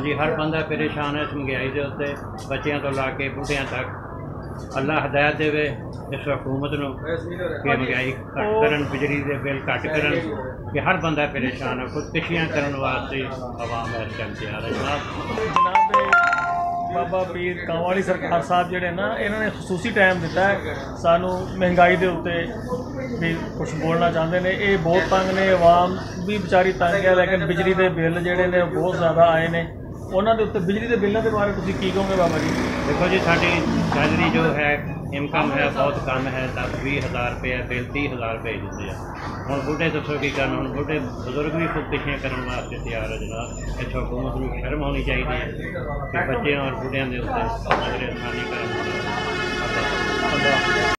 जी हर बंदा परेशान है इस महंगाई के उत्ते, बच्चों तो ला के बुढ़िया तक। अल्लाह हदायत देवे इस हुकूमत नूं कि महंगाई घट करन, बिजली के बिल घट करन, कि हर बंदा परेशान है। खुदकुशियाँ करने वास्ते आवाम इस टाइम तैयार है जनाब। बाबा पीर कांवाली सरकार साहब जिहड़े ना, इन्होंने खसूसी टाइम दिता है सानू महंगाई के उत्ते भी कुछ बोलना चाहते हैं। ये बहुत तंग ने, आवाम भी बेचारी तंग है, लेकिन बिजली के बिल जिहड़े ने बहुत ज़्यादा आए ने। उन्होंने उत्ते बिजली के बिलों के बारे तुसीं की कहोगे बाबा जी? देखो जी, साडी सैलरी जो है इनकम है बहुत कम है, 10-20 हज़ार रुपये बिल 30 हज़ार रुपये देते हैं। हुण बुढ़े दसो की करन, हुण बुढ़े बजुर्ग भी खुदकुशियाँ करने वास्ते तैयार है जनाब। इस हुकूमत को शर्म होनी चाहिए कि बच्चों और बुढ़िया के उत्ते नज़रसानी करन।